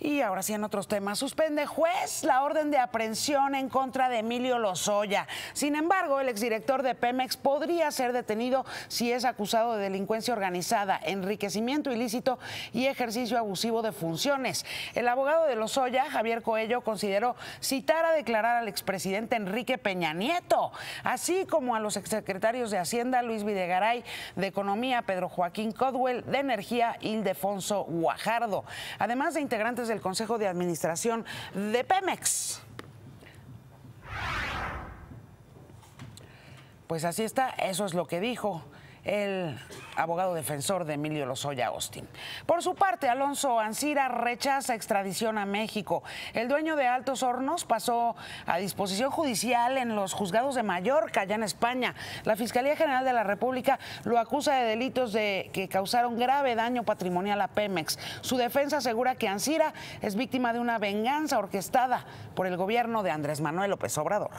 Y ahora sí, en otros temas, suspende juez la orden de aprehensión en contra de Emilio Lozoya. Sin embargo, el exdirector de Pemex podría ser detenido si es acusado de delincuencia organizada, enriquecimiento ilícito y ejercicio abusivo de funciones. El abogado de Lozoya, Javier Coello, consideró citar a declarar al expresidente Enrique Peña Nieto, así como a los exsecretarios de Hacienda, Luis Videgaray, de Economía, Pedro Joaquín Codwell, de Energía, Ildefonso Guajardo, además de integrantes del Consejo de Administración de Pemex. Pues así está, eso es lo que dijo el abogado defensor de Emilio Lozoya Austin. Por su parte, Alonso Ancira rechaza extradición a México. El dueño de Altos Hornos pasó a disposición judicial en los juzgados de Mallorca, allá en España. La Fiscalía General de la República lo acusa de delitos que causaron grave daño patrimonial a Pemex. Su defensa asegura que Ancira es víctima de una venganza orquestada por el gobierno de Andrés Manuel López Obrador.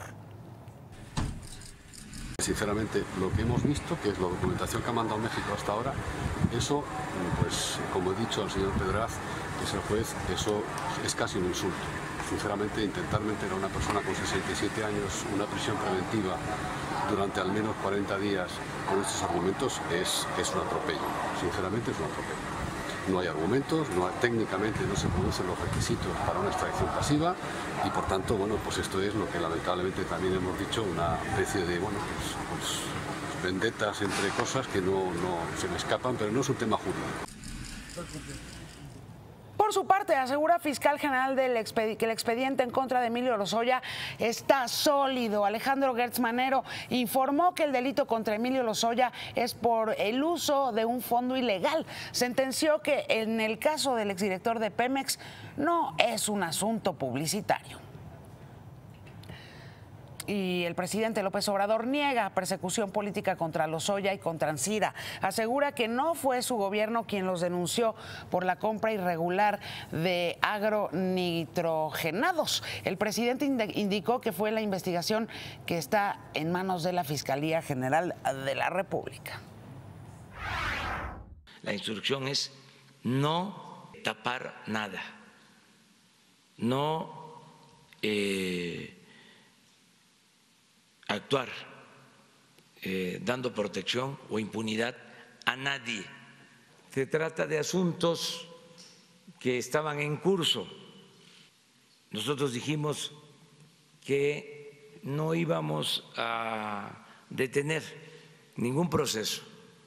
Sinceramente, lo que hemos visto, que es la documentación que ha mandado México hasta ahora, eso, pues como he dicho al señor Pedraz, que es el juez, eso es casi un insulto. Sinceramente, intentar meter a una persona con 67 años una prisión preventiva durante al menos 40 días con estos argumentos es un atropello. Sinceramente, es un atropello. No hay argumentos, técnicamente no se producen los requisitos para una extracción pasiva y por tanto, bueno, pues esto es lo que lamentablemente también hemos dicho, una especie de, bueno, pues vendetas entre cosas que no se me escapan, pero no es un tema jurídico. Por su parte, asegura fiscal general que el expediente en contra de Emilio Lozoya está sólido. Alejandro Gertz Manero informó que el delito contra Emilio Lozoya es por el uso de un fondo ilegal. Sentenció que en el caso del exdirector de Pemex no es un asunto publicitario. Y el presidente López Obrador niega persecución política contra Lozoya y contra Ancira. Asegura que no fue su gobierno quien los denunció por la compra irregular de agronitrogenados. El presidente indicó que fue la investigación que está en manos de la Fiscalía General de la República. La instrucción es no tapar nada, no actuar dando protección o impunidad a nadie. Se trata de asuntos que estaban en curso. Nosotros dijimos que no íbamos a detener ningún proceso,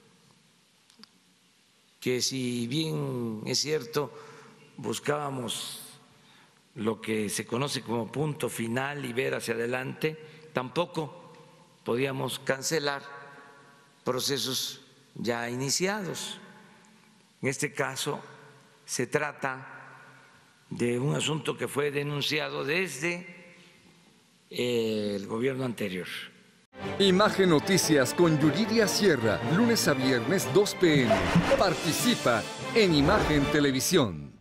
que si bien es cierto buscábamos lo que se conoce como punto final y ver hacia adelante, tampoco podíamos cancelar procesos ya iniciados. En este caso se trata de un asunto que fue denunciado desde el gobierno anterior. Imagen Noticias con Yuridia Sierra, lunes a viernes 2 p.m. Participa en Imagen Televisión.